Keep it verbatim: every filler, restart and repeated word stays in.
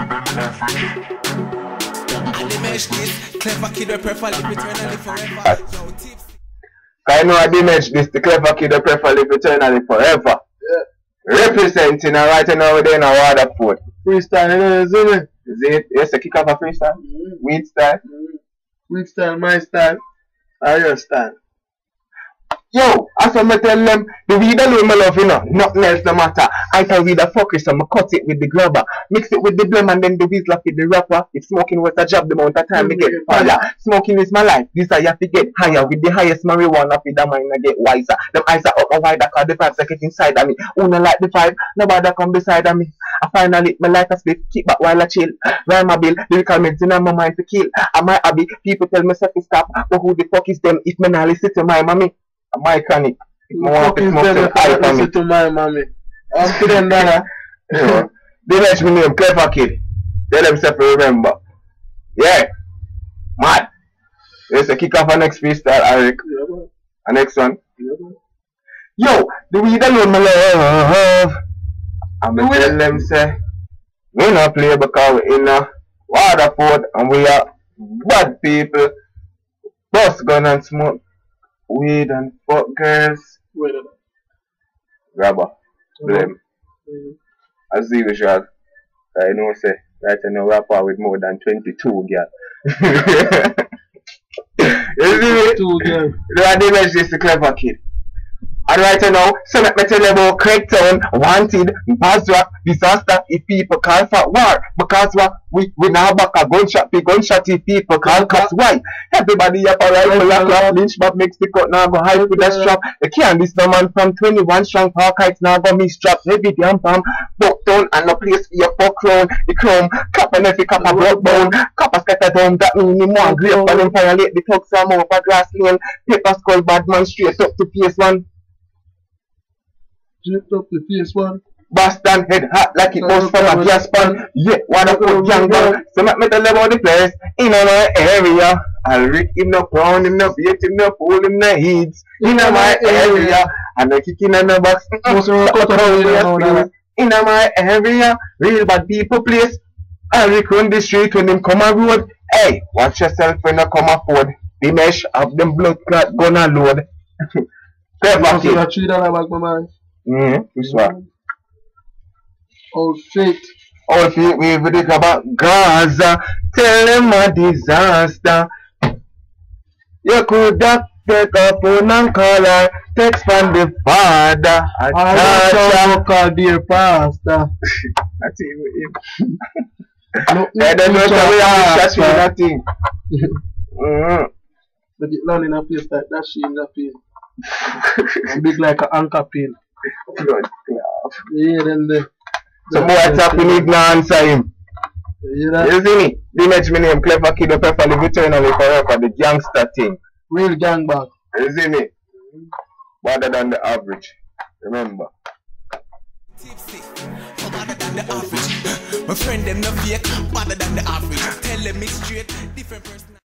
Clever kid, we prefer live eternally forever. Yo, tips. I know I dimage this, the clever kid, we prefer live eternally forever. Yeah. Representing and right now we're in a Waterford. Freestyle, you know, isn't it? Is it? Yes, a kick off a freestyle? Mm-hmm. Weed style? Mm-hmm. Weed style, my style, or your style? Yo, as I tell them, the weed alone my love, you know, nothing else no matter. I tell weed a fuck so I cut it with the grabber, mix it with the blem and then the weed left with the rapper. If smoking was a job, the amount of time we get fire. Smoking is my life, this I have to get higher. With the highest marijuana, with the mind I get wiser. Them eyes are up and wider, cause the vibes are get inside of me. Who no like the vibe, nobody come beside of me. I finally, my life a split, keep back while I chill. Rhyme my bill, lyrical medicine in my mind to kill. I might be, people tell me to stop, but who the fuck is them if me not listen to my mommy? My chronic. I want to smoke some eye for me. To my mommy. I'm to them there. They let me name Clever Kid. Tell them to remember. Yeah. Mad. Let's kick off our next freestyle, Eric. Yeah, our next one. Yeah, yo, the weed alone my love. I'm going to tell them say, we not play because we in a Waterford and we are bad people. Bust gun and smoke weed and fuck girls. Wait a minute. Grabber. Blame. Mm-hmm. As usual. I know say right now rapper with more than twenty-two girls. You see me? Two girls. The damage is the Clever Kid. And right now, so let me tell you about Craigtown, Wanted, Basra, disaster if people call for war. Because what we we now back a gunshot, the gunshot if people call cause why? Everybody have a rifle, a clap, lynch but makes the cut now go high with the strap. They can't this no man from twenty-one strong park heights now go me strap. Heavy damn palm, buck down and no place for your fuck round. The chrome, cap and every cap a broke bone. Cap a scatter down, that mean him one great for them violate the thugs some over grass lane. Paper skull bad man straight up to P S one. Dripped up the P S one. Boston head hot like it was from a gas pan. Yeah, wanna put young down. So let me tell you about the place in our area. I'll rig him up, round him up, beat him up, hold him the heads in my area. And I kick in on the box. In my area, real bad people place. I'll rig on the street when them come a road. Hey, watch yourself when you come afford. The mesh of them blood clot gonna load. Clever Kid. Mm-hmm. Which one? Old Feet. Old Feet, we will think about Gaza. Tell them a disaster. You could have take a phone and call her. Text from the father. I don't call dear pastor. That's it. I don't know how we have to that thing. But it's not in a place like that, she in the pain. I'm big like an anchor pin. Yeah, then the so what's up, we need no answer him. Yeah, you see me? The next me name Clever Kid, the prefer live eternally forever, the gangster thing. Real gangbang. You see me? Better than the average. Remember. Tipsy, better than the average. My friend them no fake, better than the average. Tell them it's straight, different person.